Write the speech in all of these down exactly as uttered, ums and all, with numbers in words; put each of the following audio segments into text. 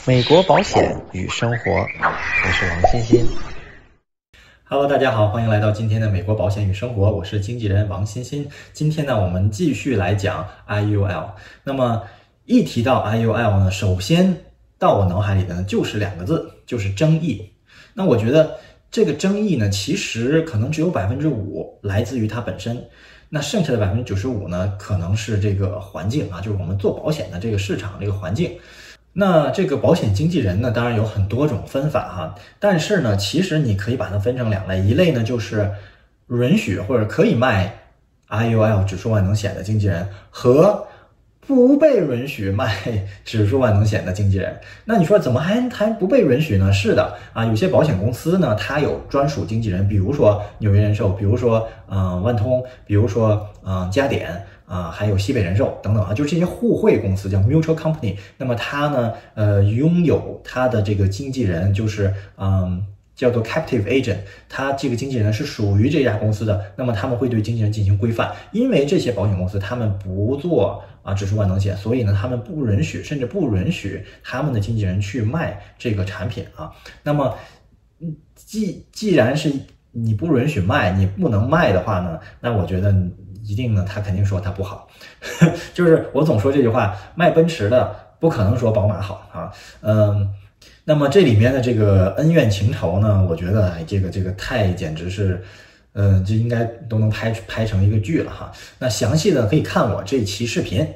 美国保险与生活，我是王欣欣。 Hello， 大家好，欢迎来到今天的美国保险与生活，我是经纪人王欣欣。今天呢，我们继续来讲 I U L。那么一提到 I U L 呢，首先到我脑海里的呢就是两个字，就是争议。那我觉得这个争议呢，其实可能只有百分之五来自于它本身，那剩下的百分之九十五呢，可能是这个环境啊，就是我们做保险的这个市场这个环境。那这个保险经纪人呢，当然有很多种分法哈，但是呢，其实你可以把它分成两类，一类呢就是允许或者可以卖 I U L 指数万能险的经纪人，和不被允许卖指数万能险的经纪人。那你说怎么还还不被允许呢？是的啊，有些保险公司呢，它有专属经纪人，比如说纽约人寿，比如说嗯、呃、万通，比如说嗯、呃、嘉点。啊，还有西北人寿等等啊，就这些互惠公司叫 mutual company。那么它呢，呃，拥有它的这个经纪人，就是嗯，叫做 captive agent。它这个经纪人呢是属于这家公司的，那么他们会对经纪人进行规范。因为这些保险公司他们不做啊指数万能险，所以呢，他们不允许，甚至不允许他们的经纪人去卖这个产品啊。那么，既既然是你不允许卖，你不能卖的话呢，那我觉得一定呢，他肯定说他不好。就是我总说这句话，卖奔驰的不可能说宝马好啊。嗯，那么这里面的这个恩怨情仇呢，我觉得哎，这个这个太简直是，嗯，这应该都能拍拍成一个剧了哈。那详细的可以看我这一期视频。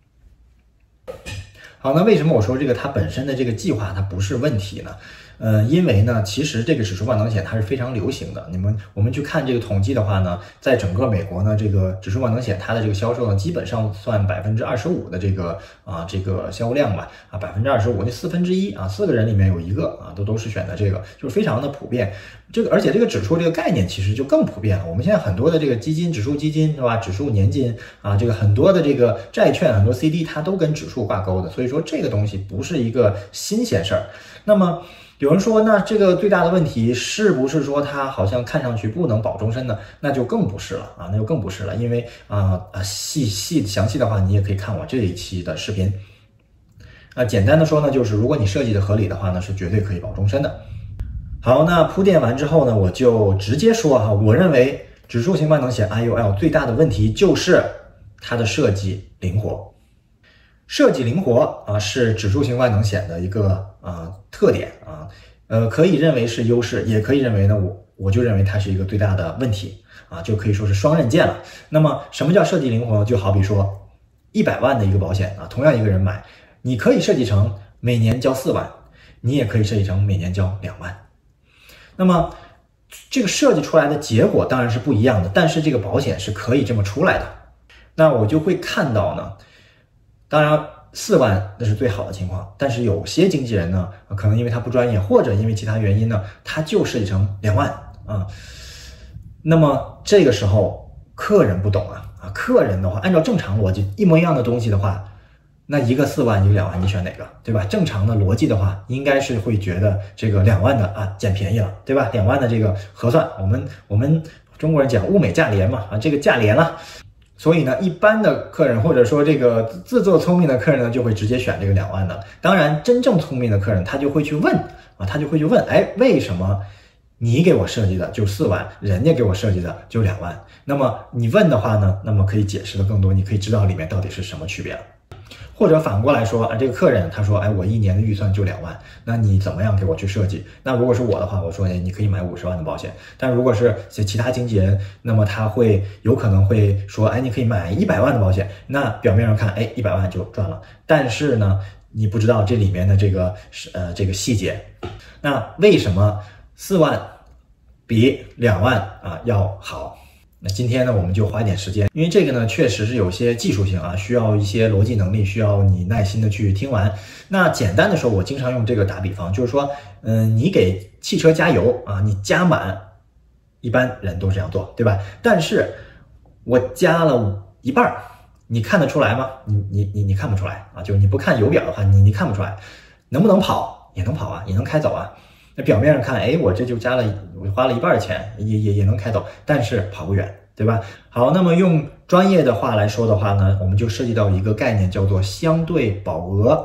好，那为什么我说这个它本身的这个计划它不是问题呢？呃，因为呢，其实这个指数万能险它是非常流行的。你们我们去看这个统计的话呢，在整个美国呢，这个指数万能险它的这个销售呢，基本上算百分之二十五的这个啊这个销量吧，啊百分之二十五，那四分之一啊，四个人里面有一个啊，都都是选的这个，就是非常的普遍。这个而且这个指数这个概念其实就更普遍了。我们现在很多的这个基金，指数基金是吧，指数年金啊，这个很多的这个债券，很多 C D 它都跟指数挂钩的，所以说这个东西不是一个新鲜事儿。那么有人说，那这个最大的问题是不是说它好像看上去不能保终身呢？那就更不是了啊，那就更不是了，因为啊啊细细详细的话，你也可以看我这一期的视频。啊，简单的说呢，就是如果你设计的合理的话呢，是绝对可以保终身的。好，那铺垫完之后呢，我就直接说哈，我认为指数型万能险 I U L 最大的问题就是它的设计灵活。设计灵活啊，是指数型万能险的一个啊特点啊，呃，可以认为是优势，也可以认为呢，我我就认为它是一个最大的问题啊，就可以说是双刃剑了。那么什么叫设计灵活？就好比说一百万的一个保险啊，同样一个人买，你可以设计成每年交四万，你也可以设计成每年交两万。那么这个设计出来的结果当然是不一样的，但是这个保险是可以这么出来的。那我就会看到呢。当然，四万那是最好的情况，但是有些经纪人呢，可能因为他不专业，或者因为其他原因呢，他就设计成两万啊。那么这个时候客人不懂啊啊，客人的话，按照正常逻辑，一模一样的东西的话，那一个四万，一个两万，你选哪个，对吧？正常的逻辑的话，应该是会觉得这个两万的啊捡便宜了，对吧？两万的这个合算，我们我们中国人讲物美价廉嘛啊，这个价廉了。所以呢，一般的客人或者说这个自作聪明的客人呢，就会直接选这个两万的。当然，真正聪明的客人他就会去问啊，他就会去问，哎，为什么你给我设计的就四万，人家给我设计的就两万？那么你问的话呢，那么可以解释的更多，你可以知道里面到底是什么区别了。或者反过来说啊，这个客人他说，哎，我一年的预算就两万，那你怎么样给我去设计？那如果是我的话，我说，哎，你可以买五十万的保险。但如果是其他经纪人，那么他会有可能会说，哎，你可以买一百万的保险。那表面上看，哎，一百万就赚了，但是呢，你不知道这里面的这个呃这个细节。那为什么四万比两万啊要好？那今天呢，我们就花一点时间，因为这个呢，确实是有些技术性啊，需要一些逻辑能力，需要你耐心的去听完。那简单的说，我经常用这个打比方，就是说，嗯，你给汽车加油啊，你加满，一般人都这样做，对吧？但是我加了一半，你看得出来吗？你你你你看不出来啊，就是你不看油表的话，你你看不出来，能不能跑？也能跑啊，也能开走啊。那表面上看，哎，我这就加了，我花了一半的钱，也也也能开走，但是跑不远，对吧？好，那么用专业的话来说的话呢，我们就涉及到一个概念，叫做相对保额。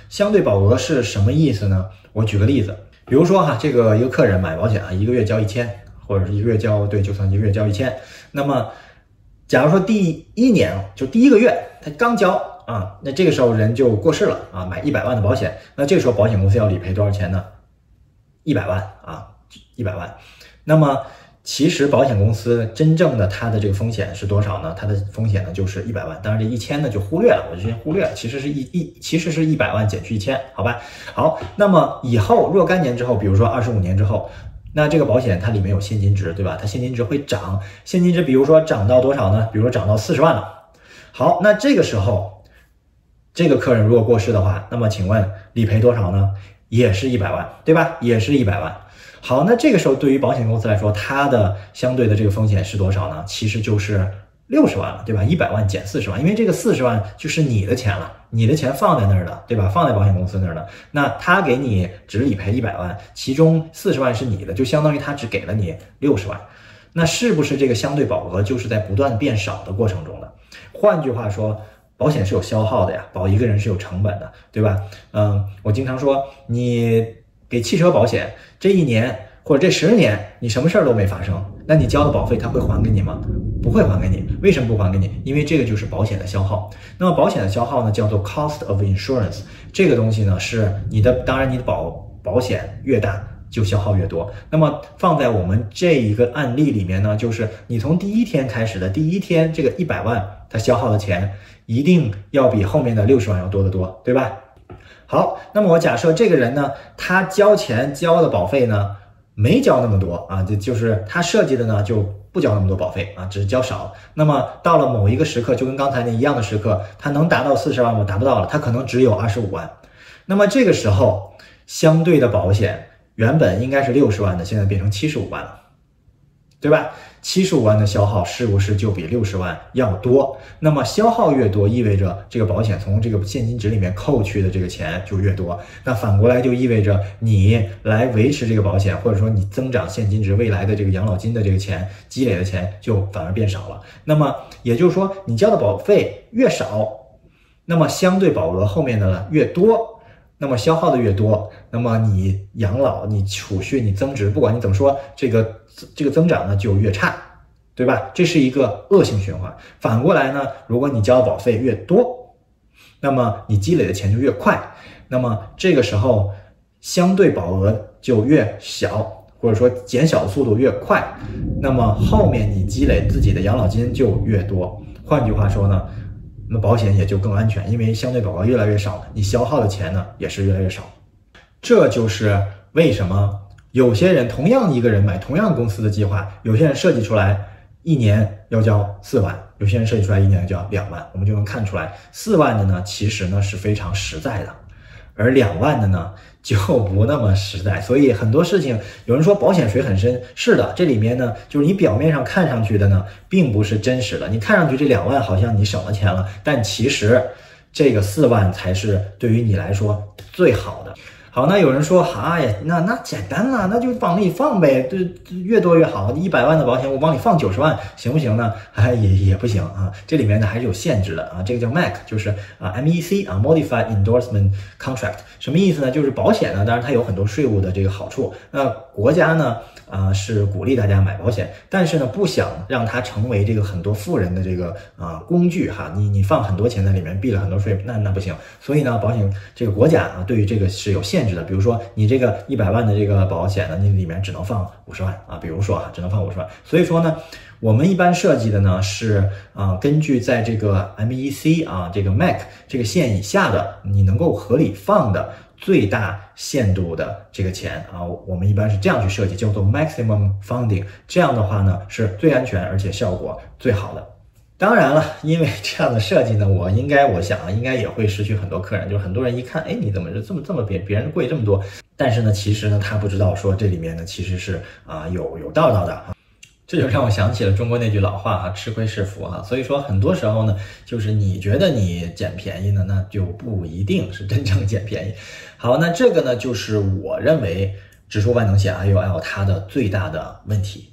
相对保额是什么意思呢？我举个例子，比如说哈，这个一个客人买保险啊，一个月交一千，或者是一个月交对，就算一个月交一千，那么假如说第一年就第一个月他刚交啊，那这个时候人就过世了啊，买一百万的保险，那这个时候保险公司要理赔多少钱呢？一百万啊，一百万。那么其实保险公司真正的它的这个风险是多少呢？它的风险呢就是一百万，当然这一千呢就忽略了，我就先忽略了，其实是一一其实是一百万减去一千，好吧？好，那么以后若干年之后，比如说二十五年之后，那这个保险它里面有现金值，对吧？它现金值会涨，现金值比如说涨到多少呢？比如说涨到四十万了。好，那这个时候这个客人如果过世的话，那么请问理赔多少呢？也是一百万，对吧？也是一百万。好，那这个时候对于保险公司来说，它的相对的这个风险是多少呢？其实就是六十万了，对吧？一百万减四十万，因为这个四十万就是你的钱了，你的钱放在那儿了，对吧？放在保险公司那儿了，那他给你只理赔一百万，其中四十万是你的，就相当于他只给了你六十万。那是不是这个相对保额就是在不断变少的过程中的？换句话说，保险是有消耗的呀，保一个人是有成本的，对吧？嗯，我经常说，你给汽车保险这一年或者这十年你什么事儿都没发生，那你交的保费他会还给你吗？不会还给你。为什么不还给你？因为这个就是保险的消耗。那么保险的消耗呢，叫做 cost of insurance， 这个东西呢是你的，当然你的保保险越大就消耗越多。那么放在我们这一个案例里面呢，就是你从第一天开始的第一天，这个一百万它消耗的钱一定要比后面的六十万要多得多，对吧？好，那么我假设这个人呢，他交钱交的保费呢没交那么多啊，就就是他设计的呢就不交那么多保费啊，只是交少。那么到了某一个时刻，就跟刚才那一样的时刻，他能达到四十万吗？达不到了，他可能只有二十五万。那么这个时候，相对的保险原本应该是六十万的，现在变成七十五万了，对吧？七十五万的消耗是不是就比六十万要多？那么消耗越多，意味着这个保险从这个现金值里面扣去的这个钱就越多。那反过来就意味着你来维持这个保险，或者说你增长现金值，未来的这个养老金的这个钱积累的钱就反而变少了。那么也就是说，你交的保费越少，那么相对保额后面的呢越多。那么消耗的越多，那么你养老、你储蓄、你增值，不管你怎么说，这个这个增长呢就越差，对吧？这是一个恶性循环。反过来呢，如果你交的保费越多，那么你积累的钱就越快，那么这个时候相对保额就越小，或者说减小的速度越快，那么后面你积累自己的养老金就越多。换句话说呢，那保险也就更安全，因为相对保额越来越少，你消耗的钱呢也是越来越少。这就是为什么有些人同样一个人买同样公司的计划，有些人设计出来一年要交四万，有些人设计出来一年要交两万，我们就能看出来，四万的呢其实呢是非常实在的，而两万的呢就不那么实在。所以很多事情，有人说保险水很深，是的，这里面呢就是你表面上看上去的呢并不是真实的，你看上去这两万好像你省了钱了，但其实这个四万才是对于你来说最好的。好，那有人说，哎呀，那那简单了，那就往里放呗，对，越多越好。一百万的保险，我往里放九十万，行不行呢？哎，也也不行啊，这里面呢还是有限制的啊。这个叫 M E C， 就是啊 M E C 啊 Modified Endorsement Contract， 什么意思呢？就是保险呢，当然它有很多税务的这个好处，那国家呢啊是鼓励大家买保险，但是呢不想让它成为这个很多富人的这个啊工具哈。你你放很多钱在里面，避了很多税，那那不行。所以呢，保险这个国家啊对于这个是有限制的。比如说你这个一百万的这个保险呢，你里面只能放五十万啊，比如说啊，只能放五十万。所以说呢，我们一般设计的呢是啊，根据在这个 M E C 啊这个 M E C 这个线以下的，你能够合理放的最大限度的这个钱啊，我们一般是这样去设计，叫做 maximum funding。这样的话呢，是最安全而且效果最好的。当然了，因为这样的设计呢，我应该我想啊，应该也会失去很多客人。就是很多人一看，哎，你怎么这么这么比别人贵这么多？但是呢，其实呢，他不知道说这里面呢其实是啊、呃、有有道道的啊。这就让我想起了中国那句老话哈，吃亏是福哈。所以说很多时候呢，就是你觉得你捡便宜呢，那就不一定是真正捡便宜。好，那这个呢，就是我认为指数万能险 I U L 它的最大的问题。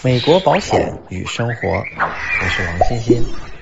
美国保险与生活，我是王欣欣。